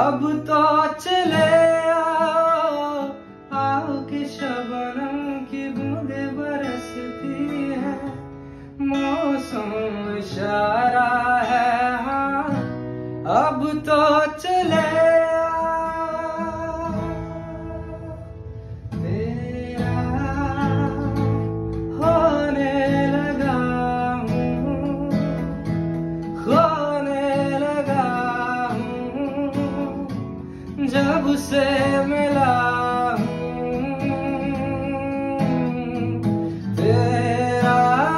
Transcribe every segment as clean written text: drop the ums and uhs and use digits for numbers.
अब तो चले आओ, आओ कि शबनम की बूंदे बरसती है, मौसम इशारा है हाँ, अब तो चले आओ। तेरा होने लगा हूँ, खोने लगा हूँ, जब से मिला हूँ। तेरा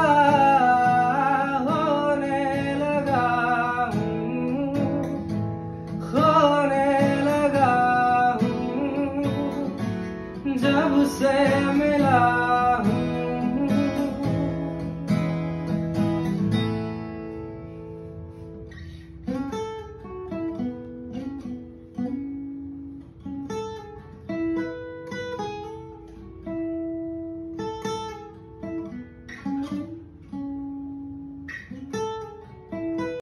होने लगा हूँ, खोने लगा हूँ, जब से